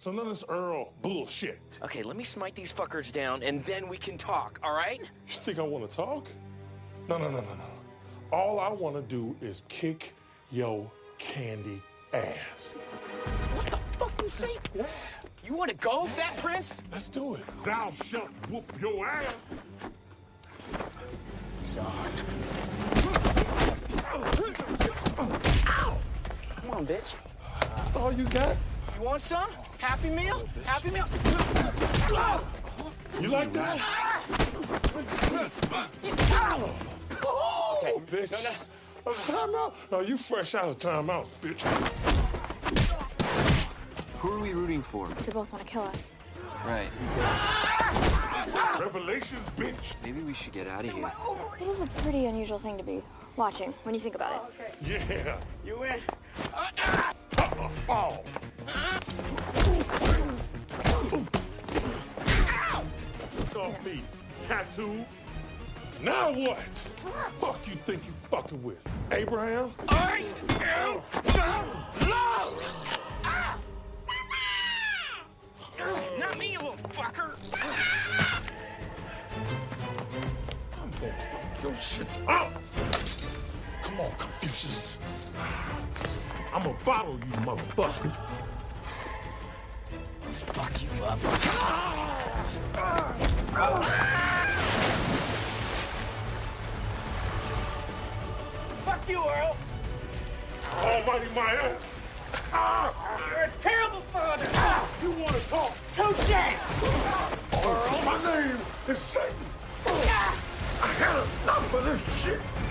So none of this Earl bullshit. Okay, let me smite these fuckers down, and then we can talk, all right? You think I want to talk? No. All I want to do is kick your candy ass. What the fuck you say? Yeah. You want to go, Fat Prince? Let's do it. Thou shalt whoop your ass. Son. Ow! Come on, bitch. That's all you got? You want some? Happy Meal? Happy Meal? You like that? Okay. Bitch. Timeout? No, you fresh out of timeout, bitch. Who are we rooting for? They both want to kill us. Right. Revelations, bitch. Maybe we should get out of here. It is a pretty unusual thing to be watching when you think about it. Yeah. You win. Oh. Off me, tattoo. Now what? Fuck you think you fucking with? Abraham? I am love! Not me, you little fucker! I'm gonna fuck your shit up. Come on, Confucius. I'm gonna bottle you, motherfucker. Fuck you up. Fuck you, Earl! Almighty my ass. You're a terrible father! You wanna talk? Touche! My name is Satan. I had enough of this shit.